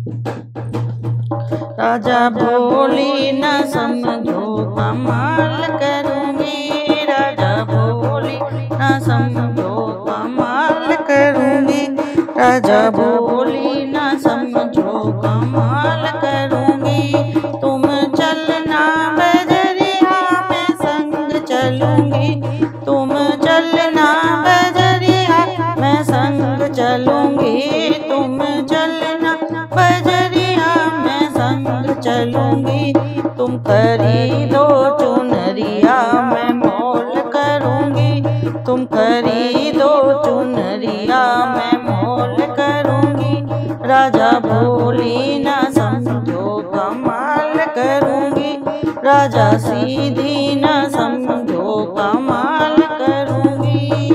राजा भोली न समझो कमाल करूँगी, राजा भोली न समझो कमाल करूँगी, राजा भोली न समझो कमाल करूँगी। तुम चलना बजरिया मैं संग चलूँगी, तुम चलना बजरिया मैं संग चलूँगी, तुम चलना बजरिया मैं संग चलूँगी। तुम खरीदो चुनरिया मैं मोल करूँगी, तुम खरीदो चुनरिया मैं मोल करूँगी, राजा भोली न समझो कमाल करूँगी, राजा सीधी न समझो कमाल करूँगी।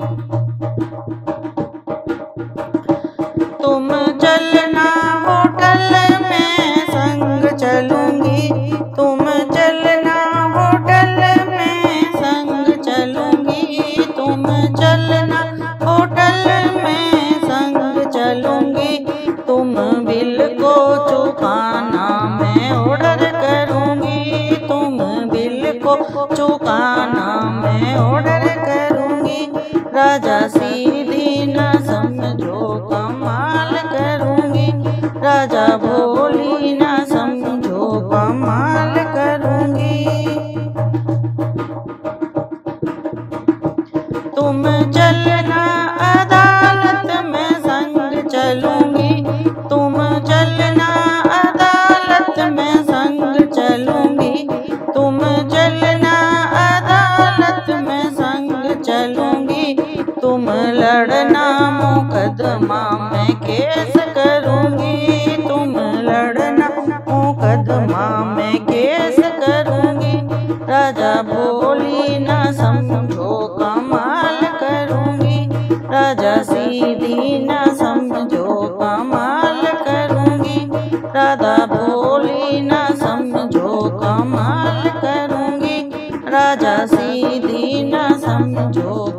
तुम चलना होटल में संग चलूँगी, तुम चलना होटल में संग चलूँगी, तुम चलना होटल में संग चलूँगी। तुम बिल को चुकाना मैं ऑर्डर करूँगी, तुम बिल को चुकाना मैं ऑर्डर करूँगी, राजा सीधी न समझो कमाल करूँगी, राजा भोली न समझो कमाल करूँगी। तुम चलना अदालत में संग चलूँगी, तुम चलना अदालत में संग चलूँगी, तुम चलना अदालत में संग चलूँगी। तुम लड़ना मुकदमा मैं केस करूँगी, तुम लड़ना मुकदमा मैं केस करूँगी, राजा भोली न समझो कमाल करूँगी, राजा सीधी न समझो कमाल करूँगी, राधा भोली न समझो कमाल करूँगी, राजा सीधी न समझो